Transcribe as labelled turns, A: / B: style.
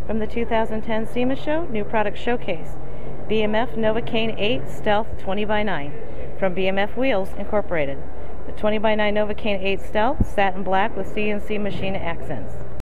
A: From the 2010 SEMA show, new product showcase. BMF Novakane 8 Stealth 20x9 from BMF Wheels Incorporated. The 20x9 Novakane 8 Stealth, satin black with CNC machine accents.